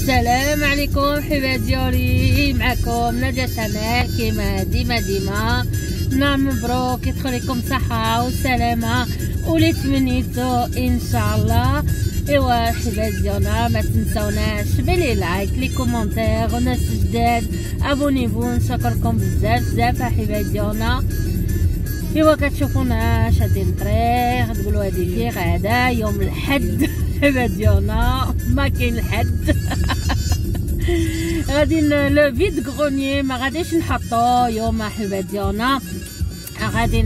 السلام عليكم حبايب ديالي، معكم نادية شانيل كيما ديما نهار مبروك، يدخل لكم صحة وسلامة ولي تمنيتو ان شاء الله. ايوا حبايب ديالنا ما تنساوناش بلي لايك لي كومونتير، وناس جداد ابونيفو، نشكركم بزاف حبايب ديالنا. ايوا كتشوفونا شادين طريق تقولوا هذه كي غادا يوم الحد حبايب ديالنا، ما كاين الحد غادي لو فيد غرونيي ما غاديش نحطو يوم حبايب ديالنا، غادي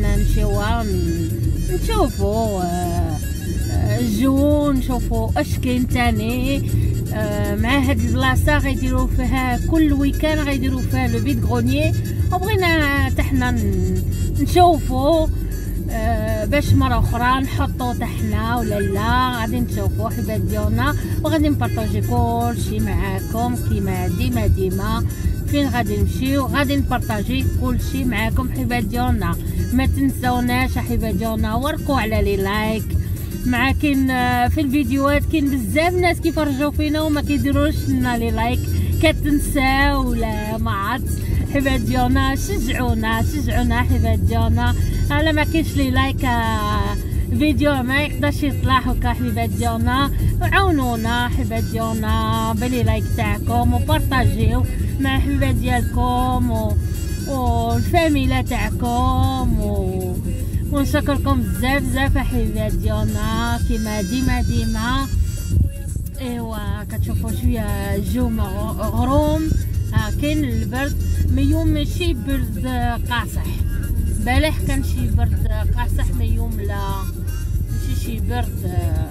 نشوفو الجو، نشوفو اش كاين تاني مع هاد البلاصه غيديروا فيها كل ويكان، غيديروا فيها لو فيد غرونيي، وبغينا تحنا نشوفو باش مره اخرى نحطو تحنا ولا لا. غادي نشوفو حبايب ديالنا وغادي نبارطاجي كلشي معاكم كيما ديما فين غادي نمشيو، غادي نبارطاجي كلشي معاكم حبايب ديالنا. ما تنساوناش حبايب ديالنا ورقوا على لي لايك، مع كاين في الفيديوهات كاين بزاف ناس كيفرجوا فينا وما كيديروش لنا لي لايك، كتنساو ولا ما عرفت حبايب ديالنا. شجعونا حبايب ديالنا، الا ما كاينش لي لايك فيديو ما يقدرش يطلع هكا حبايب ديالنا. عاونونا حبايب ديالنا بلي لايك تاعكم وبارطاجيو مع حبايب ديالكم والفاميله تاعكم ونشكركم بزاف حبايب ديالنا كيما ديما. ايوا كتشوفوا شويه الجو غروم، كاين البرد ميوم ماشي برد قاصح، بلح كان شي برد قاصح ميوم لا ماشي شي برد.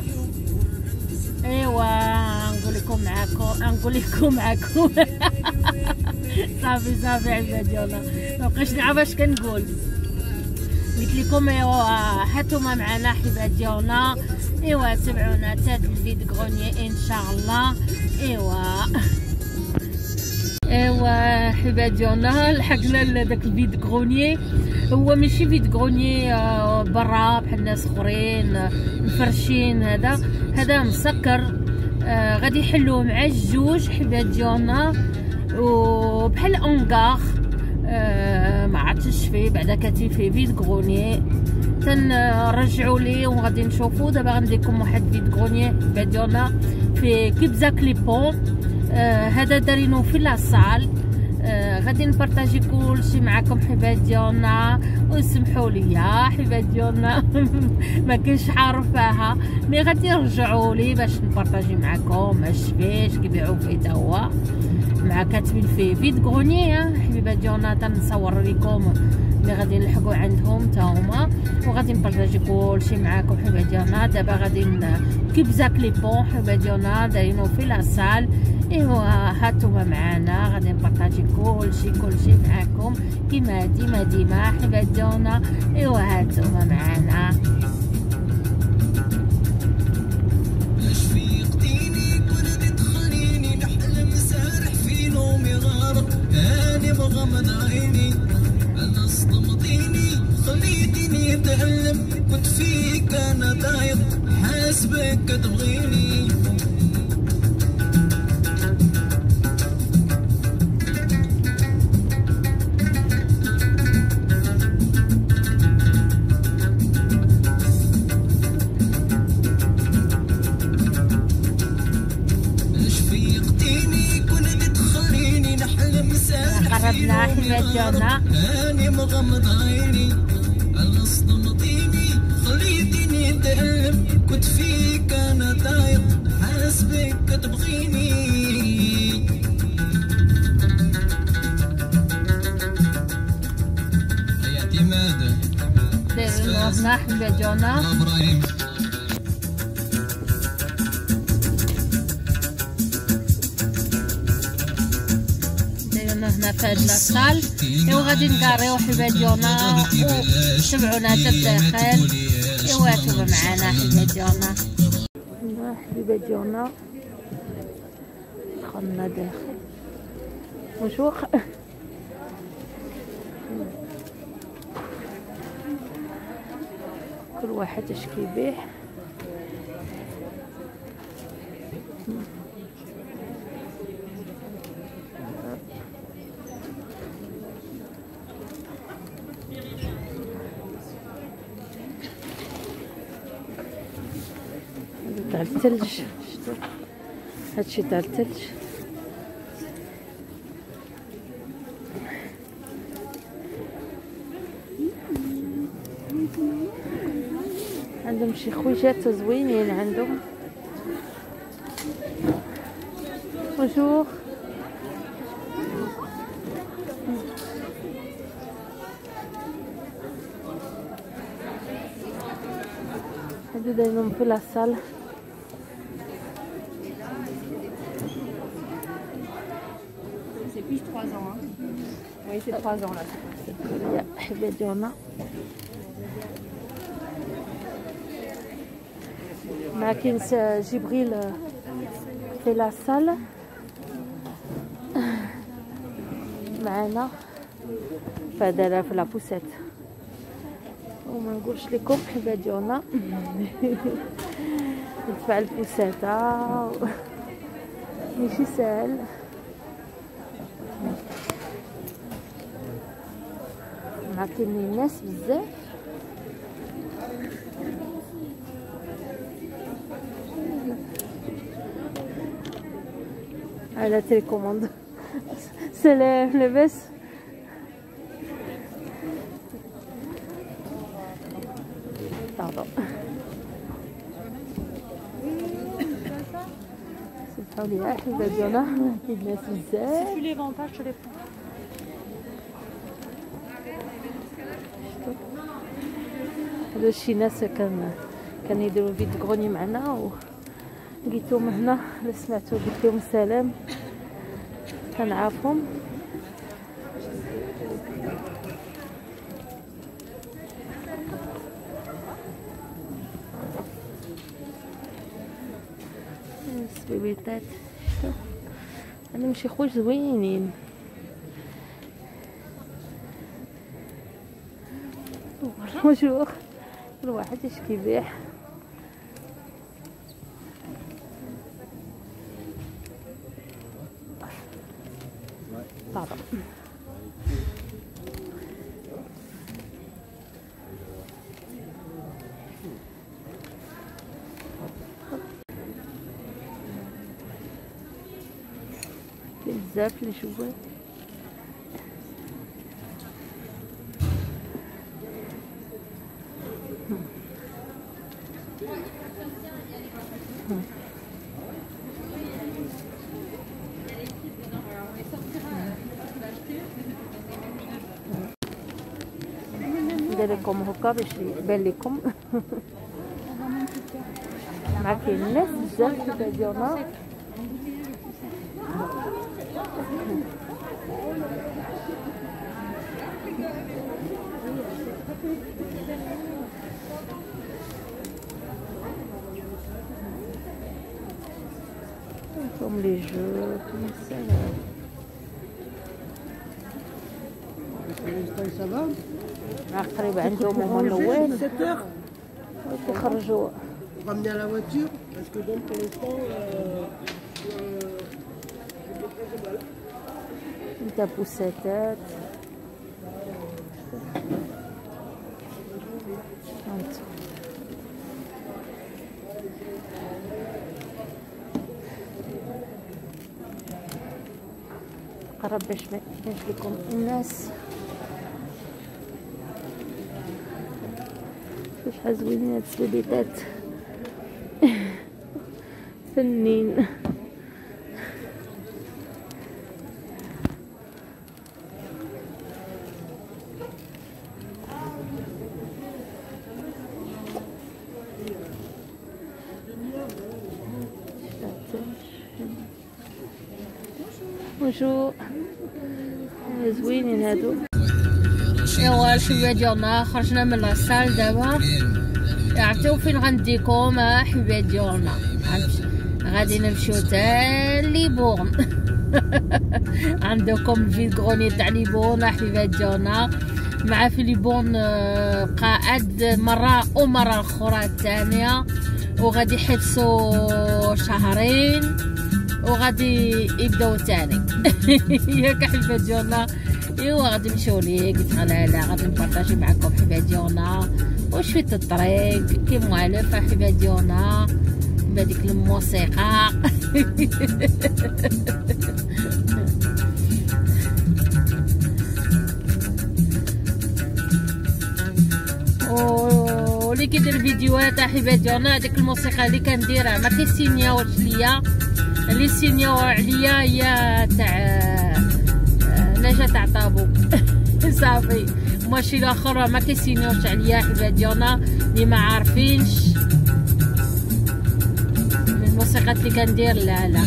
ايوا نقول لكم معاكم صافي عباد ديالنا مابقيتش نعرف اش كنقول. قلت لكم ايوا حتوما معنا حبايب ديالنا، ايوا تبعونا حتى هاد الفيد غرونيي ان شاء الله. ايوا حبايب ديالنا لحقنا لداك الفيد غرونيي، هو ماشي فيد غرونيي برا بحال الناس اخرين مفرشين، هذا مسكر، غادي يحلوه مع الجوج حبايب ديالنا وبحال اونغار، ما عرفتش فيه بعدا كاتب فيه فيد غرونيي، تنرجعوا ليه وغادي نشوفوا. دابا غنديركم واحد فيد غرونيي حبايب ديالنا في كيبزا كليبون، هذا دارينو في لاصال، غادي نبارطاجي كلشي معكم حبايب ديالنا، وسمحوا لي حبايب ديالنا ما كاينش عارفاها مي غادي نرجعوا لي باش نبارطاجي معكم اش فيه كيبيعوا فيه تا هو، مع كاتبين فيه فيد غرونيي حبايب ديالنا. تنصور لكم اللي غادي نلحقوا عندهم تا هما، وغادي نبارطاجي كلشي معاكم حبايب ديالنا. دابا غادي كيبزا كليبون حبايب ديالنا دايرينو في لاصال، ايوا هاتوما معانا غادي نبارطاجي كلشي معاكم كيما ديما حبايب ديالنا. ايوا هاتوما معانا. مغمض عيني انا صدمتيني خليتيني اتألم، كنت فيك انا ضايق حاسبك تبغيني. قربنا حبايب ديالنا، راني مغمض عيني انا صدمتيني خليتيني اتألم، كنت فيك انا ضايق حاسبك تبغيني. يا اعتماد دايرين حبايب ديالنا ابراهيم. هنا في هاد لاصال، ايوا غادي نكاريو حبايب ديالنا وتبعونا حتى الداخل. ايوا هاتوما معانا حبايب ديالنا، حبايب ديالنا دخلنا داخل وشوخ كل واحد اش كيبيع. الثلج. شتو هادشي تاع الثلج. عندهم شي خويجات زوينين عندهم. بونجور. هادو دايرهم في لاصال. C'est plus 3 ans. Hein. Oui, c'est 3 ans là. يا حبي ديالنا مع كنس جبريل في لاصال معنا فدارها في لابوسات. وما نقولش لكم حبا ديالنا ندفع البوساته ماشي ساهل. مع كاينين الناس بزاف. على تيليكوموند. سلام لاباس. طابا سمحوا لي احباب ديالنا كاين ناس بزاف. هذا شي ناس كان يديروا فيديو غوني معنا ولقيتهم هنا. الا سمعتو قلت لهم سلام كنعرفهم. السبيبيطات عندهم شي خوج زوينين. بونجور. كل واحد اش كيبيع. طابا بزاف لي شويه. ندير لكم هكا باش يبان لكم. مع كاين الناس بزاف في ديالنا. comme les jeux, comme ça. Ça va? قريب عندهم هما الاول 7 heures. كيخرجوا. Ramener à la voiture parce que donc pour l'instant انت بوساتات. قرب باش ما يبانش لكم الناس. شحال زوينين هاد السبيبيطات فنين. بونجور. زوينين هادو. ايوا الحبه ديالنا خرجنا من لاصال دابا. عرفتو فين غنديكم حبه ديالنا؟ غادي نمشيو تا ليبورن. عندكم الفيديو غوني تاع ليبورن حبيبات ديالنا. مع في ليبورن قاعد مره ومره اخرى الثانيه، وغادي يحبسوا شهرين وغادي يبداو ثاني. ياك حبيبات ديالنا. ايوا غادي نمشيو ليه. قلت لا غادي نبارطاجي معكم حبيبات ديالنا وشويه الطريق كيما عارفه حبيبات ديالنا. نحب هذيك الموسيقى. واللي كيدير فيديوهات احبابي انا هذيك الموسيقى اللي كنديرها ما كيسينياوش ليا، اللي سينياو عليا هي تاع نجاة تاع طابو. صافي ماشي الاخر ما كيسينيوش عليا احبابي انا اللي ما عارفينش الموسيقى اللي كندير. لا لا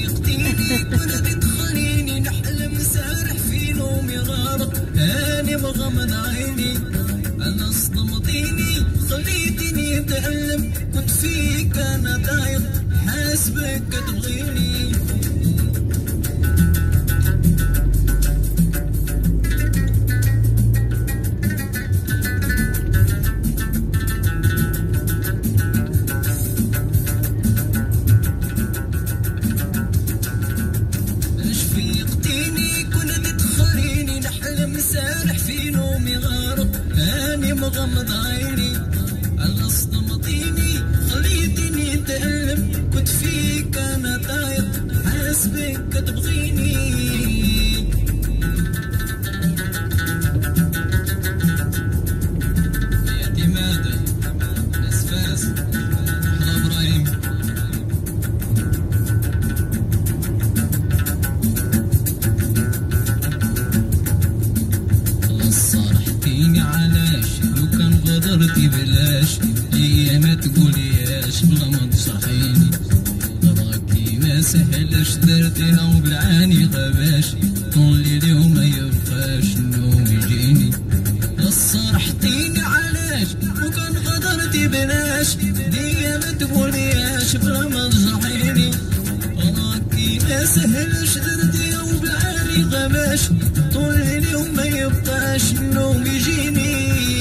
نحلم سارح في نومي غارق، هاني مغمض عيني انا صدمتيني خليتيني اتألم، كنت فيك انا ضايق حاسبك تبغيني. مغمض عيني انا صدمتيني خليتيني اتألم، كنت فيك انا ضايق حاسبك تبغيني. يا اعتماد ناس فاس احنا ابراهيم. صرحتيني علاش غدرتي بلاش، ليا ما تقولياش بلا ما تصرحيني، غدركي ما سهلاش درتيها وبالعاني غباش، طول ليلي وما يبقاش النوم يجيني. صرحتيني علاش وكان غدرتي بلاش، ليا ما تقولياش بلا ما تصرحيني، غدركي ما سهلاش درتيها وبالعاني غباش، طول ليلي وما يبقاش النوم يجيني.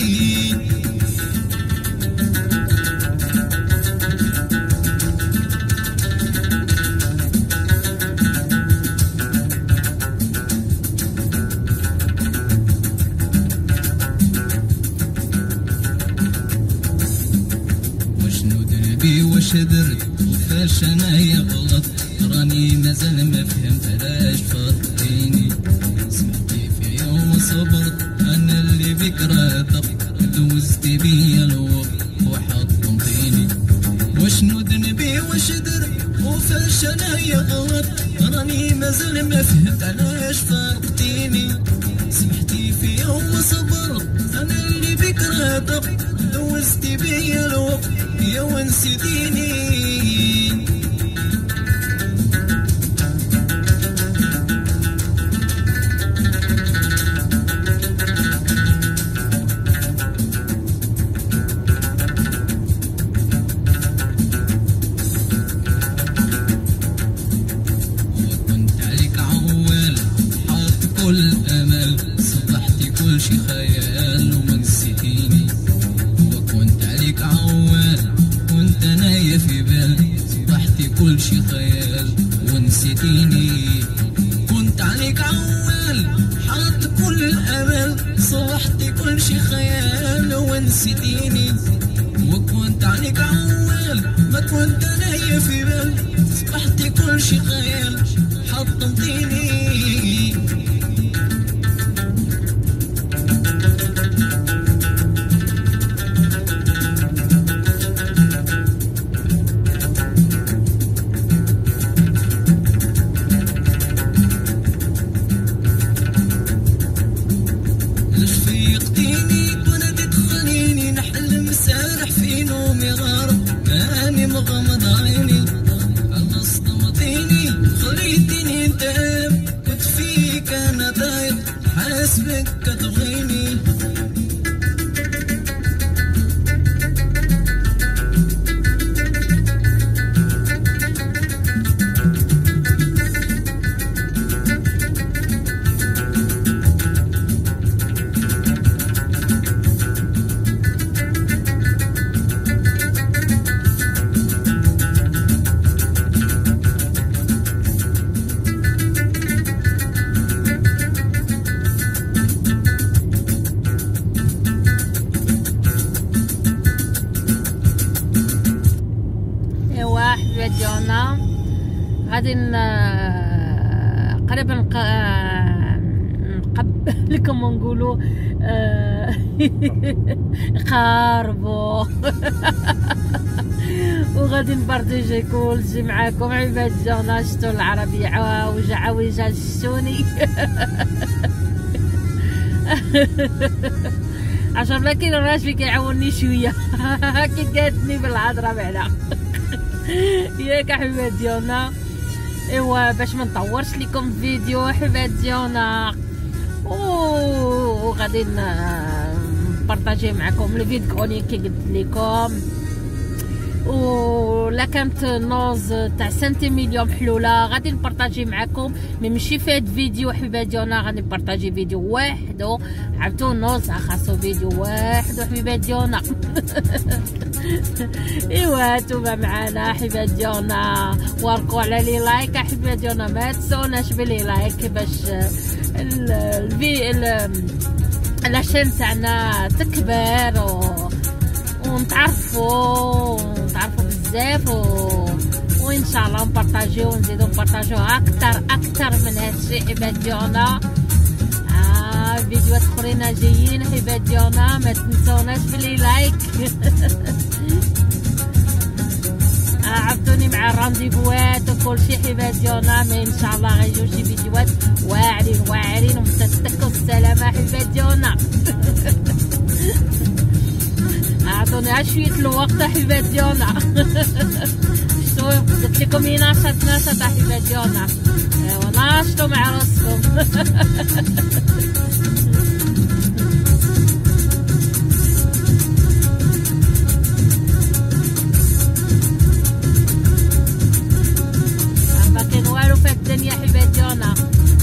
واش درت وفاش انايا غلط، راني مازال ما فهمتلاش فضيتيني، سمعتي فيا وصبرت انا اللي بك راضي، دوزتي بيا الوقت وحطمتيني. واشنو ذنبي واش درت وفاش انايا غلط، راني مازال ما فهمتلاش فضيتيني، سمعتي فيا وصبرت انا اللي بك راضي، دوزتي بيا الوقت يا ونسيتيني. وكنت عليك عوال حاط كل امل، صبحتي كل شي خيال وما نسيتيني. وكنت عليك عوال وانت نايا في بالي، صبحتي كل شي خيال ونسيتيني. كنت عليك عوال حاط كل الامل، صبحتي كل شي خيال ونسيتيني. وكنت عليك عوال ما كنت نايا في بالي، صبحتي كل شي خيال حطمتيني. مغمض عيني انا صدمتيني خليتيني انتقام، كنت فيك انا ضايق حاسبك تبغيني. غادي قريبا نقبل كما نقولوا قاربوا وغادي نبارطيجي كلشي معاكم عباد جونا. شتو العربية عويجة شتوني 10 لكن الراجل كيعاوني شويه كي قادني بالهضره بعدا ياك حبات ديالنا. ايوا باش ما نطورش لكم الفيديو حبات ديالنا وغادي نبارطاجي معكم الفيديو كرونيك كي قلت لكم. ولا كانت نوز تاع سنتيميليو محلوله غادي نبارطاجي معكم، مي ماشي في هاد الفيديو حبيبات ديالنا، غادي نبارطاجي فيديو واحد عبتو نوز خاصو فيديو واحد حبيبات ديالنا. ايوا نتوما معانا حبيبات ديالنا، ورقوا على لي لايك حبيبات ديالنا، ما تنسوناش بلي لايك باش لاشين تاعنا تكبر ونتعرفوا بزاف وان شاء الله نبارطاجيو ونزيدو نبارطاجيو اكثر من هادشي حبات ديالنا. فيديوهات اخرين جايين حبات ديالنا، ما تنسوناش بلي لايك. عبدوني مع الرانديفوات وكلشي حبات ديالنا، مي ان شاء الله غيجيو شي فيديوهات واعرين ومتتكوا السلامه حبات ديالنا. عطوني شويه الوقت حبات ديالنا. شتو قلت لكم ناشط حبات ديالنا، ايوا ناشطوا مع راسكم. ما كاين والو في الدنيا حبات ديالنا.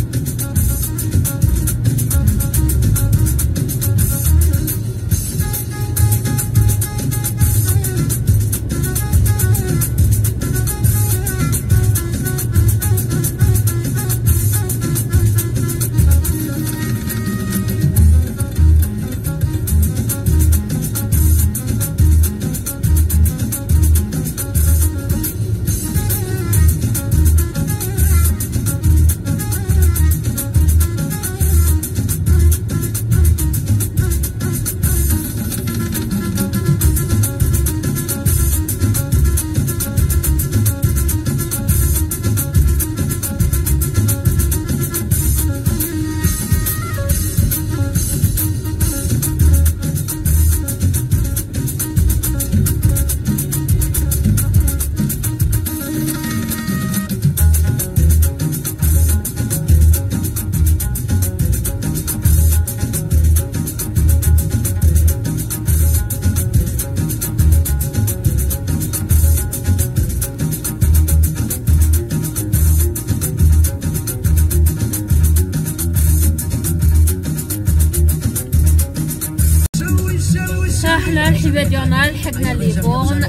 حنا الحبات ديالنا لحقنا لي بون.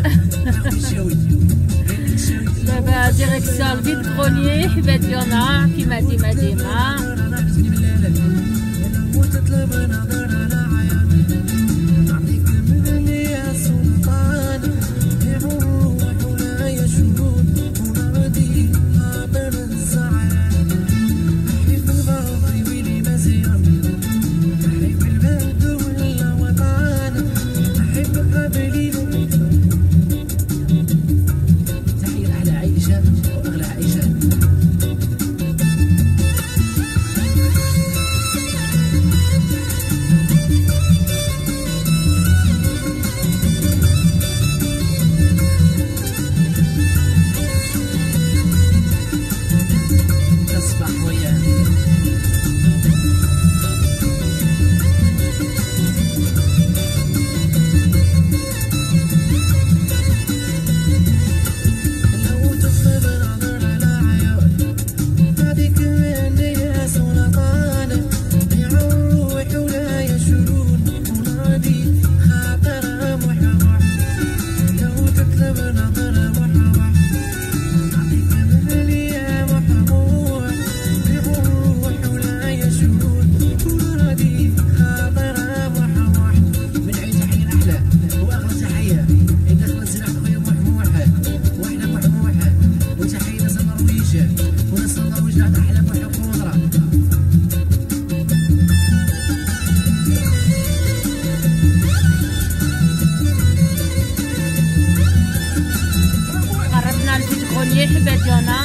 دابا ديريكسيون الفيد كروني حبات ديالنا كيما ديما الرجال وناس الله وجعت احلام وحب ونرى قربنا البيت غونيي حبات ديالنا.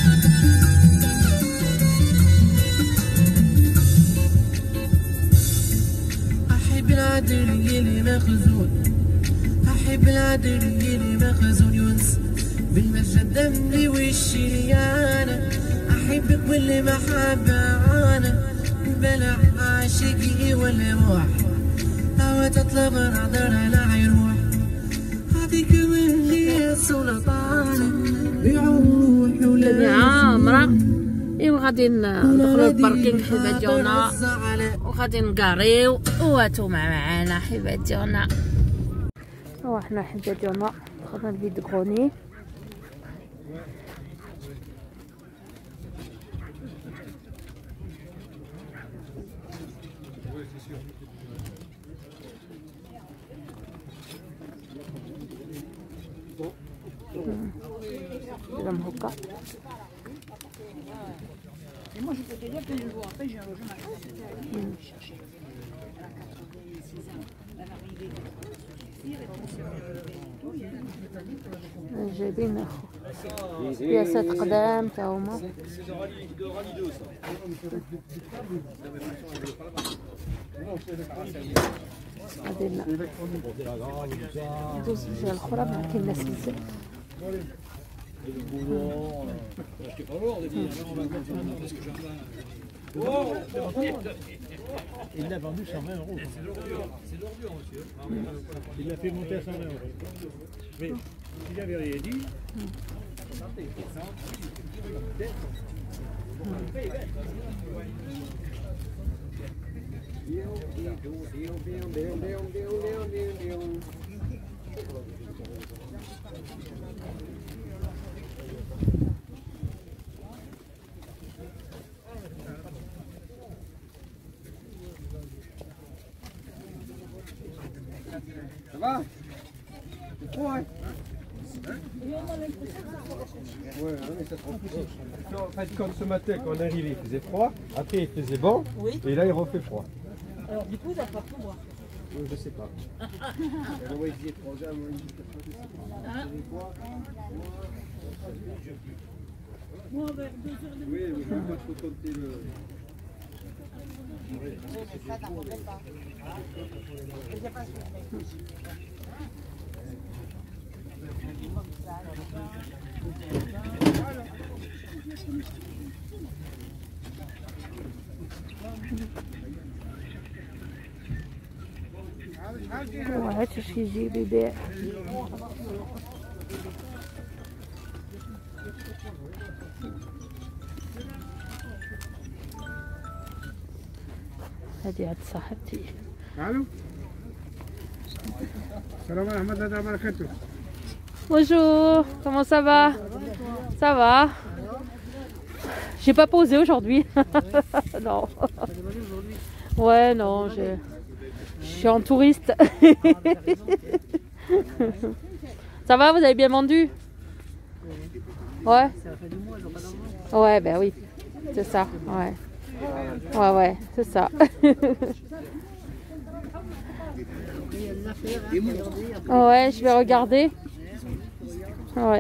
احب العدل اللي مخزون احب العدل اللي مخزون يونس بالمجد دمي والشريانة احب كل محبة انا بلا عاشقي والروح هوا تطلب نظر لا يروح هذيك من لي سلطان بيعوح ولا عامرة. ايوا غادي ندخلو الباركينغ حبات ديالنا وغادي نقاريو وهاتو معانا حبات ديالنا. وحنا حبات ديالنا دخلنا الفيد غوني. J'aime beaucoup. Et moi, je peux te dire que le jour après, j'ai un logement. Chercher. جايبين قياسات قدام تا هما. غادي ندوز الجهة الأخرى ما كاين ناس بزاف. Il l'a vendu 120 €. C'est l'ordure, monsieur. Il l'a fait monter à 120 €. Mais il n'avait rien dit. Ça va? C'est trop, hein? Ouais, mais ça se refroidit. En fait, comme ce matin, quand on est arrivé, il faisait froid. Après, il faisait bon. Oui. Et là, il refait froid. Alors, du coup, ça part pour moi. Je sais pas. Oui, il faisait froid. Moi, avec 2 heures de Oui, moi, il faut compter le... ça, t'en rappelles pas. وهاتش اش يجيب يبيع. هادي عند صاحبتي. Allô? Salam alaikum wa barakatuh. Bonjour, comment ça va? Ça va? J'ai pas posé aujourd'hui. Non. Ouais, non, je suis en touriste. Ça va, vous avez bien vendu? Ouais. Ouais, ben oui, c'est ça, ouais. Ouais, ouais, c'est ça. Ouais, je vais regarder. Ouais.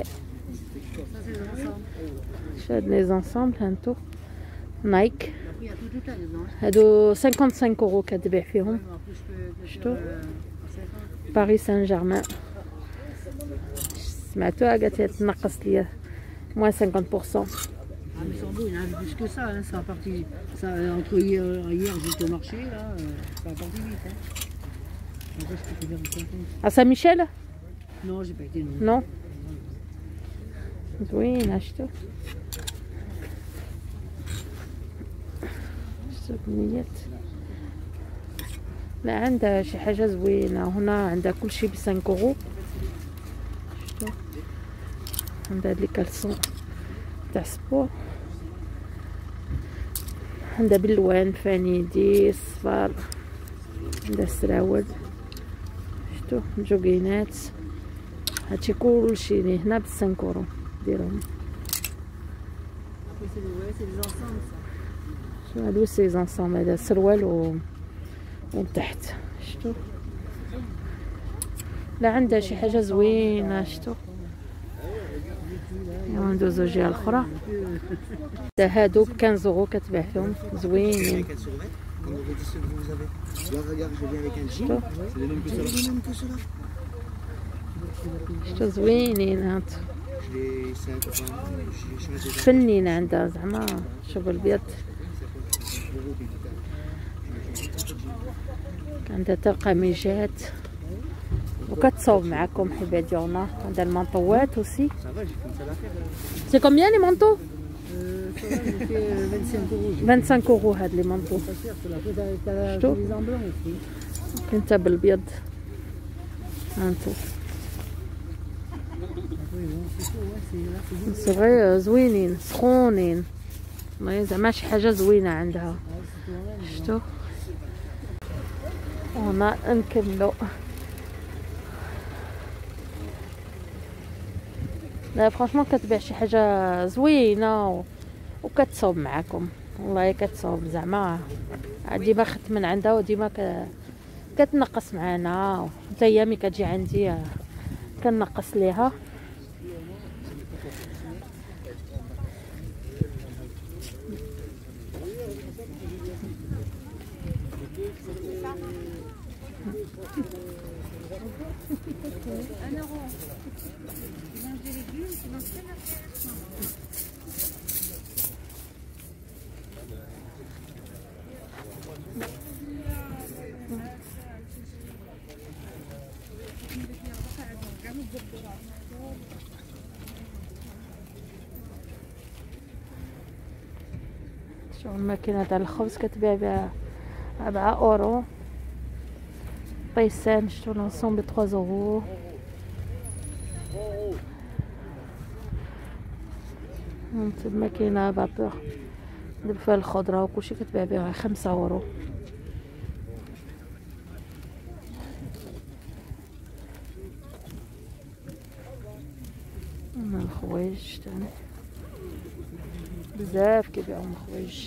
Je fais les ensembles un tour. Nike. هادو 55 € كتبيع فيهم. شفتوا؟ باريس سان جيرمان. سمعتوها قالت لي تنقص ليا moins 50%. Ah mais sans doute, il y en a plus que ça, hein. Ça a parti, ça, entre hier j'étais au marché, là, ça a parti vite. Hein. Après, je peux te dire de À Saint-Michel? Non, j'ai pas été, non. Non? زوين عشتو. شتو بنيات. لا عندها شي حاجة زوينة هنا، عندها كل شي ب5 €. شتو عندها هاد لي كالسون تاع سبور، عندها بالوان فانيدي صفار، عندها السراول. شتو جوغينات، هادشي كلشي هنا ب5 € ديرهم. c'est des ensembles ça. شو هادو سي زونسوم، هذا سروال ومن تحت. شتو لا عندها شي حاجه زوينه. شتو ندوزو الجهه الاخرى. هادو ب 15 اورو كتباع فيهم زوينين. شتو زوينين هاد فنين عندها زعما شوف البيض. عندها حتى القميجات وكتصوب معكم حبايب ديالنا. عندها المانطوات اوسي. سي كومبيان لي مانطو؟ 25 اورو هاد لي مانطو. شتو كاين حتى بالبيض. هانتو صغير زوينين سخونين زعما شي حاجه زوينه عندها. شتو هنا نكملو. لا فرانشمون كتبيع شي حاجه زوينه وكتصوب معكم. والله كتصوب زعما ديما خدت من عندها وديما كتنقص معانا. حتى هي ملي كتجي عندي كنقص ليها. شو الماكينة تاع الخبز كتبيع بها 4 اورو. بيسان شتو لونسومبل 3 اورو. هانت الماكينة فابور ندير فيها الخضرة وكلشي كتبيع بها 5 اورو. هنا الخوايج تاني بزاف كيبيعو الخوايج.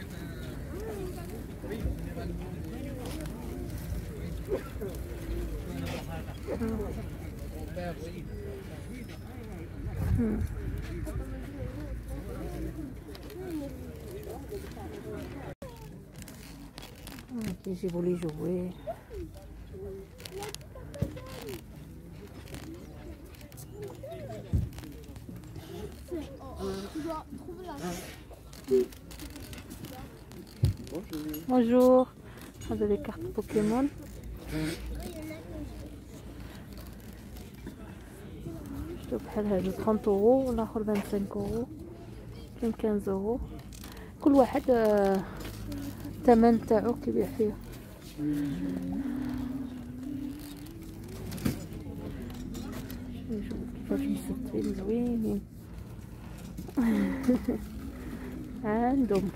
كيجيبو لي جوي. بونجور. هذا لي كارت بوكيمون. شتو بحال هادو 30 اورو والاخر 25 اورو. كاين 15 اورو. كل واحد الثمن تاعو كيبيع فيه. نشوف كيفاش مستوين زوينين. عندهم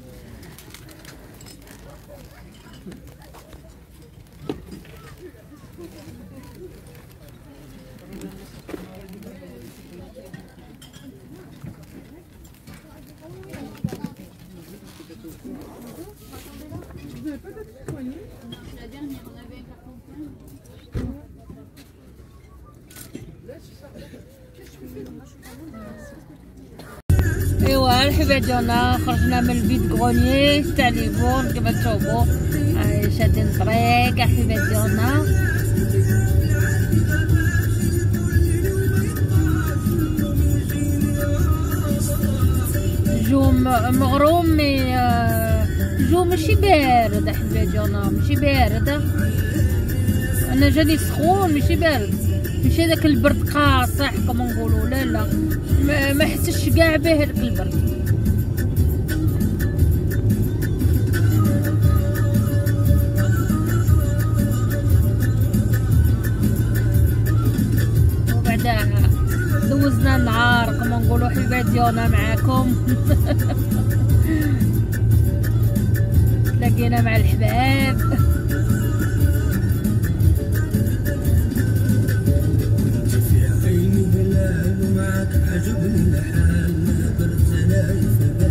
ايوا الحبايب ديالنا خرجنا من البيت غوني تاع ليفون كما تشوفوا. شادين الطريق الحبايب ديالنا. جو مغروم مي جو ماشي بارد الحبايب ديالنا ماشي بارد. انا جاني سخون ماشي بارد ماشي هذاك البرد قاصح كما نقولوا. لا لا ما حسش كاع به هذاك البرد. وبعدها دوزنا النهار كما نقولوا حبايب ديالنا معاكم. تلاقينا مع الحباب. عجبني الحال ما درت انا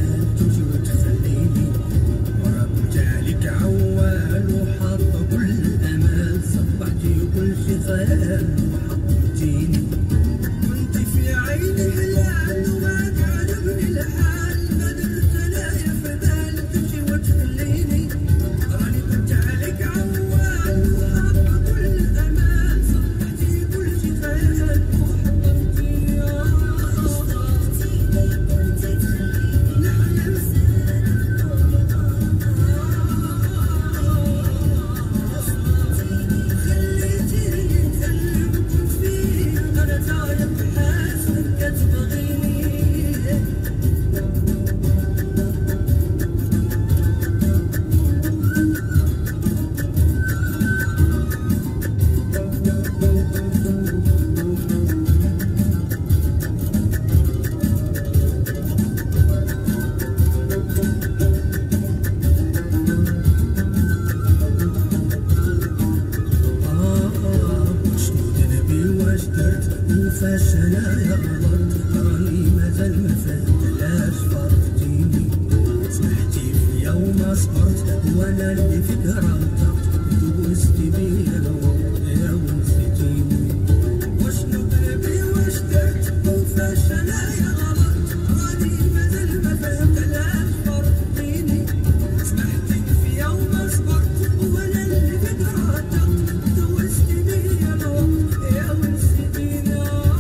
وانا اللي فكرتك دوست بيا يا ونسيتيني واش نبغي واش درت وفاش انايا غلط راني مازال ما فهمت علاش فرق بيني سمحتك فيا وما صبرت وانا اللي فكرتك دوست بيا يا ونسيتيني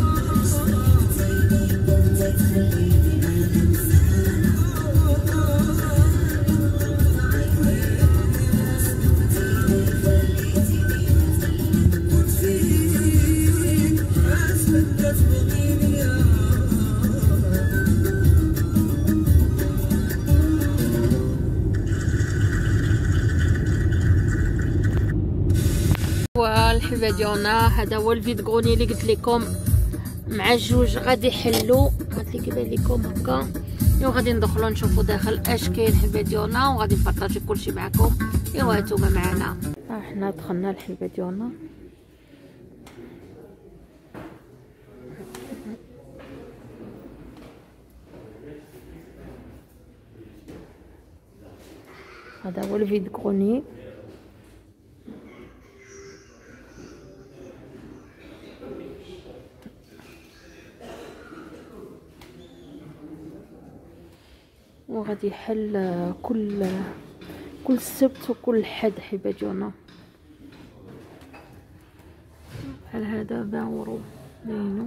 والحبه ديالنا هذا هو الفيد غروني اللي قلت لكم مع الجوج غادي يحلوا هاد اللي كيبان لكم هكا وغادي ندخلوا نشوفوا داخل اش كاين الحلبه ديالنا وغادي نبارطاجي كلشي معكم. ايوا هانتوما معنا حنا دخلنا الحلبه ديالنا. هذا هو الفيد غروني. وغادي يحل كل السبت وكل حد حبه ديالنا. بحال هذا 20 اورو باينو.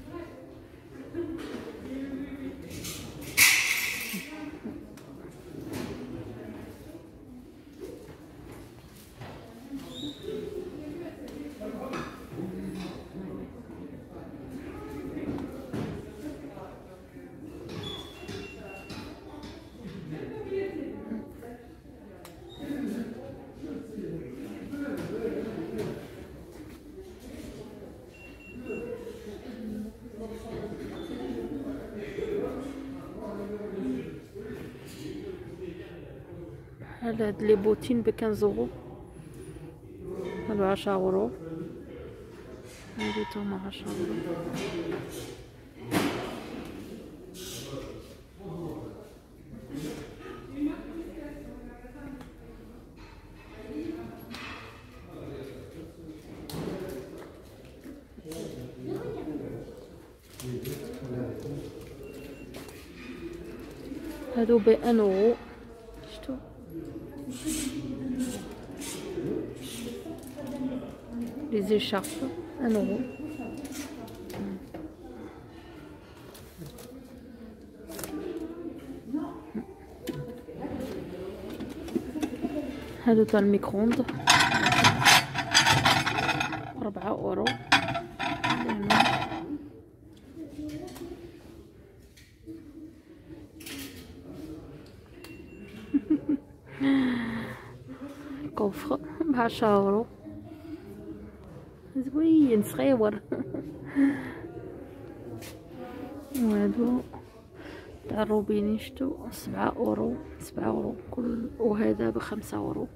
بحال هاد لي بوتين ب 15 اورو، هادو 10 اورو، هادو 10 اورو. هادو ب 1 اورو. شتو لي زيشارب 1 اورو. هادو تاع الميكرووند 4 اورو. كوفر ب10 اورو زوين صغيور. وهادو تاع الروبيني شتو 7 اورو، 7 اورو كل، وهذا ب5 اورو.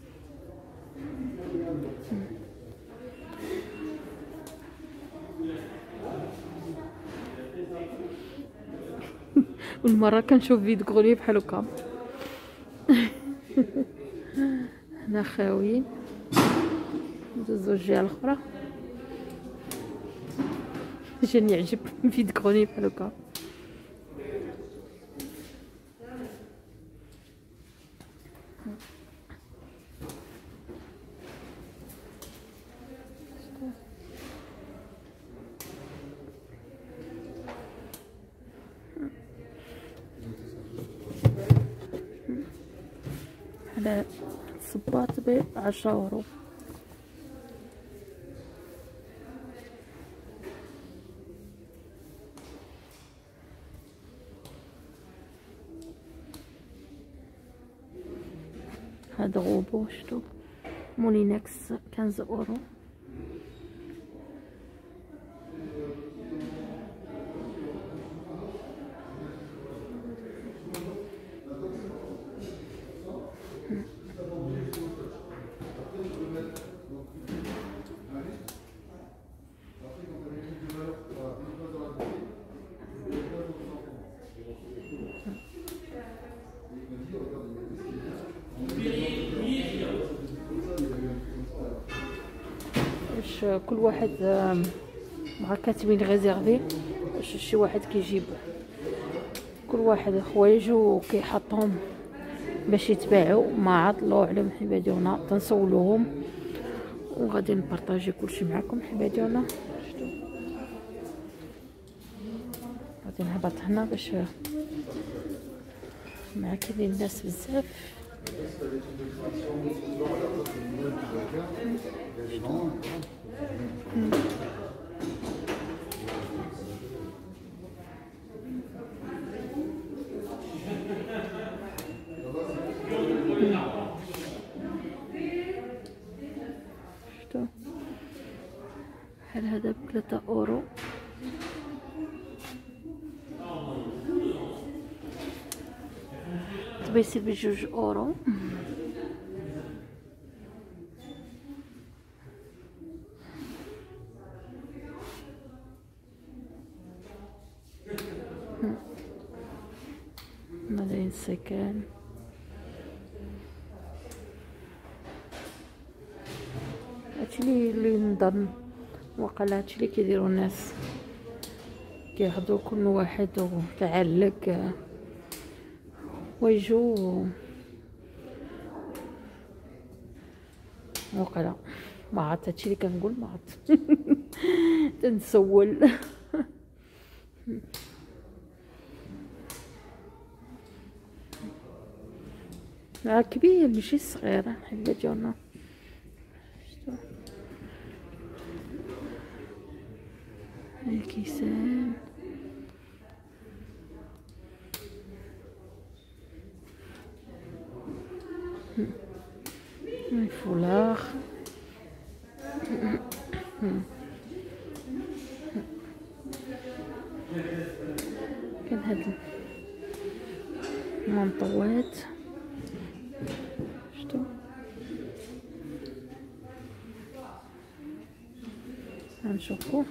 والمره كنشوف فيديو غروني بحال هكا. هنا خاويين ندوزو الجهه الاخرى. جاني يعجب فيديو غروني بحال هكا. هذا الصباط ب10 اورو. هذا غوبو شتو مولينكس 15 اورو. باش كل واحد مع كاتبين ريزيرفي، باش شي واحد كيجيب كل واحد حوايج وكيحطهم باش يتباعوا مع عطلو على الحبه ديالنا، تنسولوهم وغادي نبارطاجي كلشي معكم حبه ديالنا. غادي نهبط هنا باش مع كاينين الناس بزاف. شفتوا بحال هذا ب3 اورو. طبيسي ب2 اورو. ملايين السكان. هادشي اللي نظن وقال هادشي اللي كيديروا الناس، كياخدوا كل واحد وتعلق ويجوا وقلا ما عرفت هادشي اللي كنقول، ما عرفت تنسول. كبير ماشي صغير الحبه ديالنا. الكيسان الفولاغ. كان هاد المنطوات شتو غنشوفو.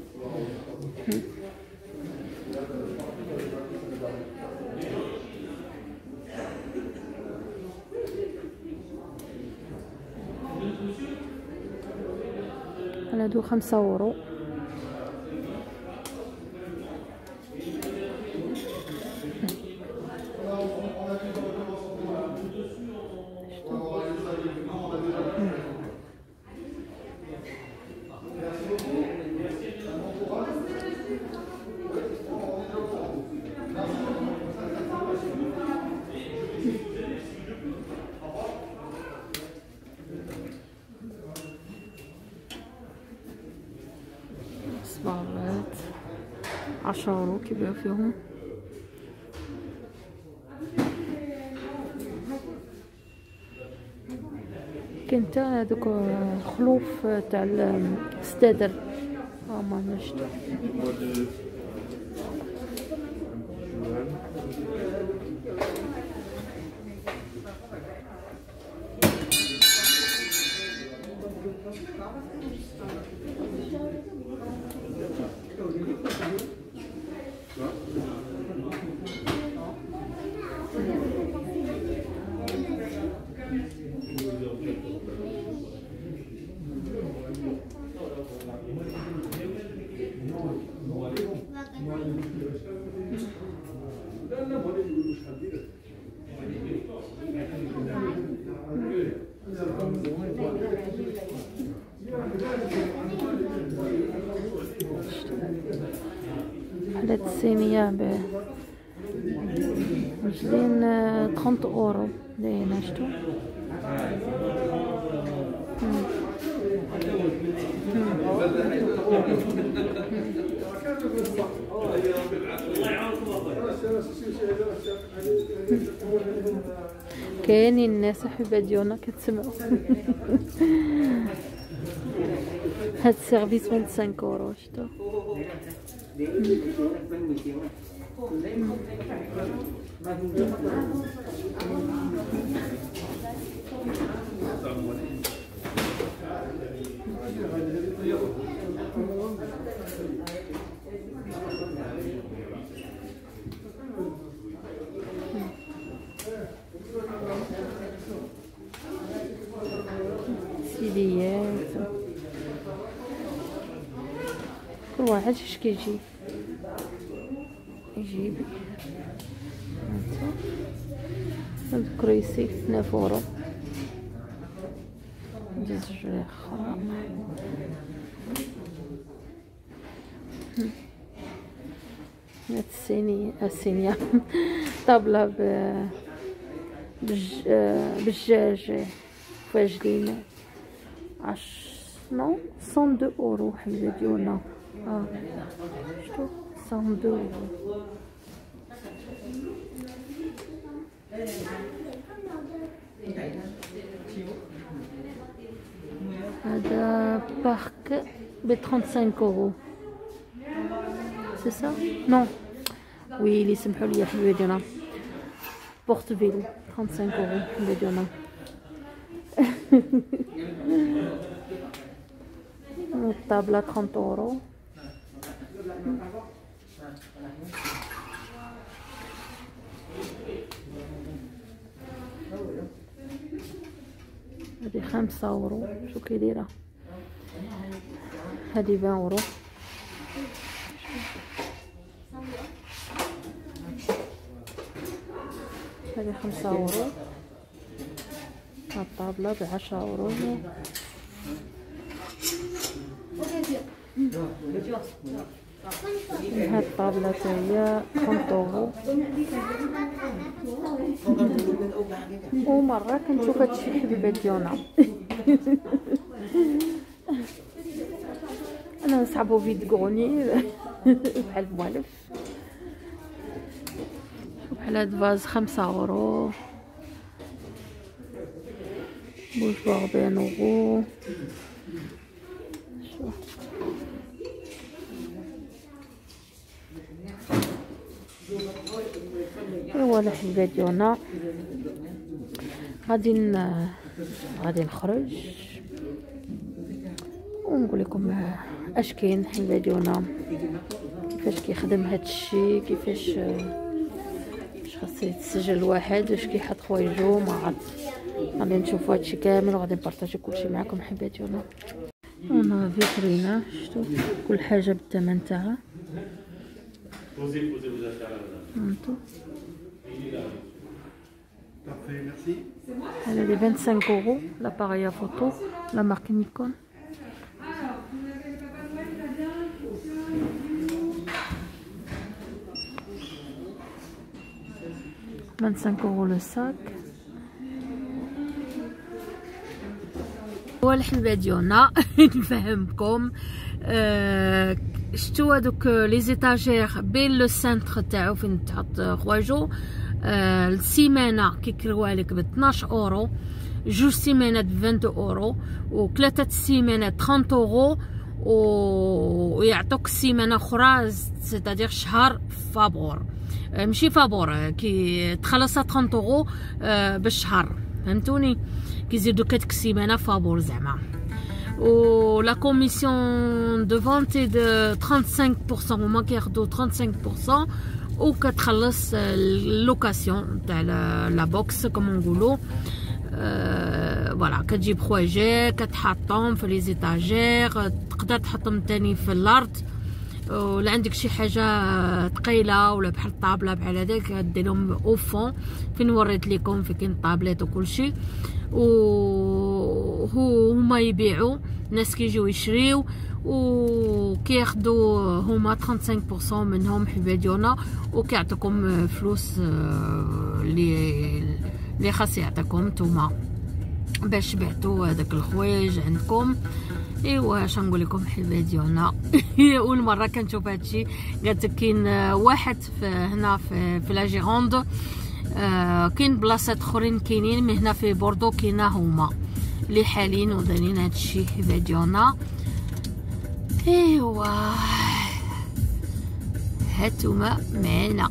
هادو 5 اورو. صباغات 10 اورو كيبيعو فيهم. كاين حتى هذوك الخلوف تاع الستادر هما نشتو. هاد الصينية ب 30 اورو داينة شتو. كاينين الناس حبه ديالنا كتسمعوا. هاد السيرفيس 25 اورو شتو. سيديات عرفتش اش كيجي يجيب هاد الكريسي 9 اورو. ندير شويه اخرى. هاد الصينيه طابله بالدجاج فاجلين 102 اورو حبيبه ديالنا. شفتوا 102 اورو. هذا بارك ب 35 اورو. سي سا نو وي اللي سمحوا لي حبيبه ديالنا. بورتفيل 35 اورو حبيبه ديالنا. الطابله 30 اورو. هذه 5 اورو. شو كي دايره هذه 20 اورو. هذه 5 اورو. الطابله ب10 اورو. هاد الطابله تاهي 30 اورو. ومره كنشوف هادشي حبيبات ديالنا. انا نصعبو فيد غوني بحال المؤلف. بحال هاد فاز 5 اورو. بوشوار 20 اورو. ايوا الحبيبات ديالنا غادي نخرج ونقول لكم اش كاين حبيبات ديالنا، كيفاش كيخدم هادشي، كيفاش خاص يتسجل الواحد، واش كيحط حوايجو. ما عرفت، غادي نشوفوا هادشي كامل وغادي نبارطاجي كلشي معكم حبيبات ديالنا. هنا فيترينا، شفتوا كل حاجه بالثمن تاعها. Elle est de 25 euros, l'appareil à photo, la marque Nikon. « 25 euros le sac. » والحبيبات ديالنا نفهمكم شتو هذوك لي زيتاجير بين لو سنتر تاعو فين تحط خواجو. السيمانه كيكريوها لك ب 12 اورو، 2 سيمانات ب 22 اورو، و3 السيمانات 30 اورو، ويعطوك السيمانه اخرى سيتادير شهر فابور، ماشي فابور، كي تخلصها 30 اورو بالشهر، فهمتوني؟ كيزيدوك هاديك السيمانه فابور زعما. و لا كوميسيون دو فونت دو 35%، هما كياخدو 35%، وكتخلص اللوكاسيون تاع لا بوكس كما نقولوا. فوالا كتجيب حوايجك كتحطهم في لي زيتاجير، تقدر تحطهم تاني في الارض، ولا عندك شي حاجه ثقيله ولا بحال الطابله بحال هذاك ديرهم او فون فين وريت لكم، في كاين طابلات وكلشي، هما يبيعوا، الناس كيجيو يشريو وكياخدو هما 35% منهم حبيبات ديالنا، وكيعطيكم فلوس اللي خاص يعطيكم نتوما باش بعتوا هذاك الحوايج عندكم. ايوا اش نقول لكم حبيبات ديالنا. اول مره كنشوف هادشي، قالت كاين واحد هنا في لا جيروند، كاين بلاصات اخرين كاينين، من هنا في بوردو كاينه هما اللي حالين ودارين هادشي حبيبات ديالنا. ايوا هاتوما معنا.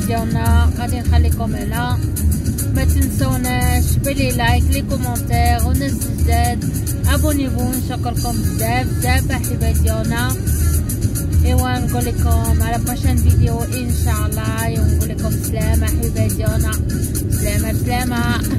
ديالنا غادي نخليكم هنا. ما تنسوناش بلي لايك لي كومونتير والناس الجداد ابونيفو. نشكركم بزاف بزاف احبائي ديالنا. ايوا نقول لكم على بروشين فيديو ان شاء الله. ونقول لكم سلامه احبائي ديالنا. سلامه.